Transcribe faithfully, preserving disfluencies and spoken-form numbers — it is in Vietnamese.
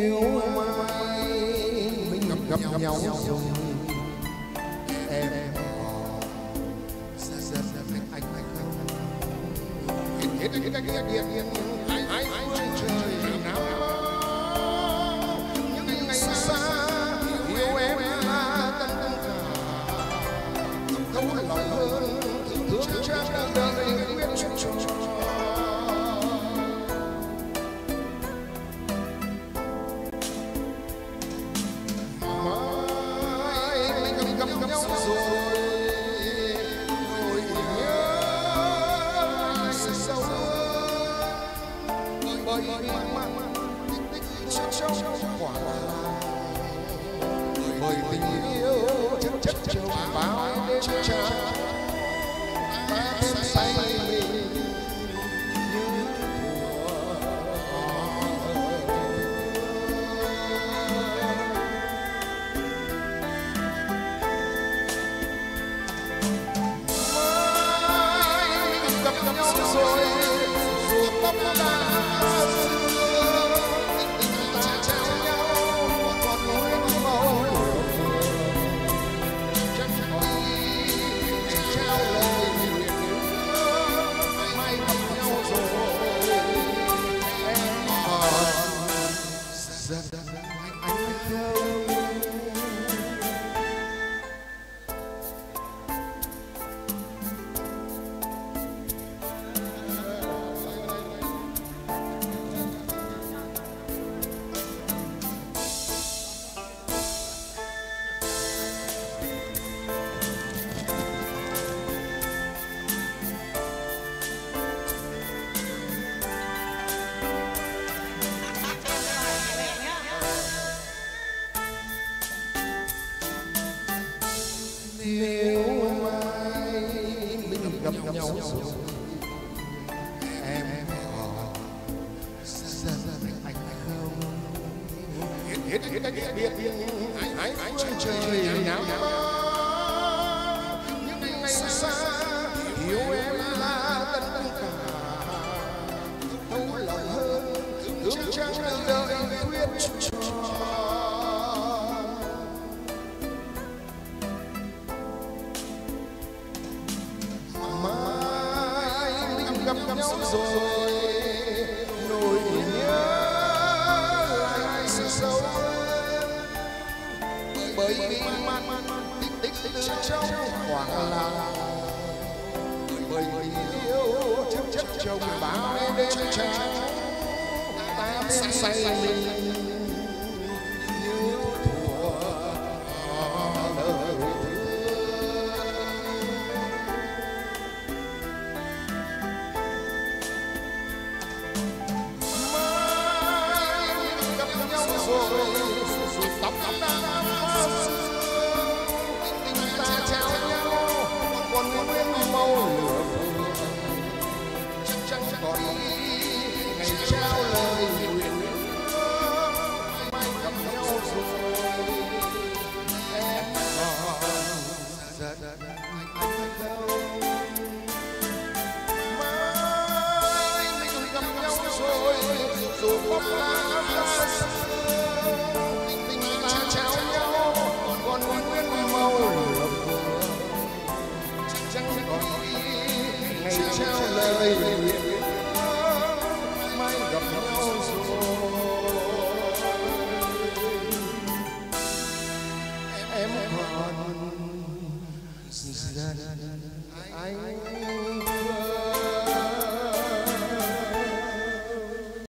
Nếu mai mình gặp gặp nhau rồi em rất rất anh anh anh hết hết hết hết hai hai phương trời nào những ngày xa yêu em là tất cả thấu lòng hơn thương chắc đời biết cho bởi tình yêu chất chất trong bao đêm trăng ta thêm say mình như thuở mai gặp nhau rồi dù tóc đã nếu mai mình gặp nhau rồi em còn rất anh không hết hết hết biết hãy phương trời nào những ngày xa yêu em là tất cả thấu lòng hơn thương chẳng đời quyết cho gặp nhau rồi nỗi nhớ lại sự sâu bởi vì man tích tích tích trong khoảng lặng bởi vì yêu chất chất trong bao đêm trăng ta thêm say mình như thuở lời rồi tóc đã tình ta trao nhau còn nguyên màu lửa chẳng còn ngày trao lời nguyện mai gặp nhau rồi em còn rất anh đâu mai mình gặp nhau rồi dù bóng lá trao nhau còn nguyên màu lửa chẳng còn ngày trao lời nguyện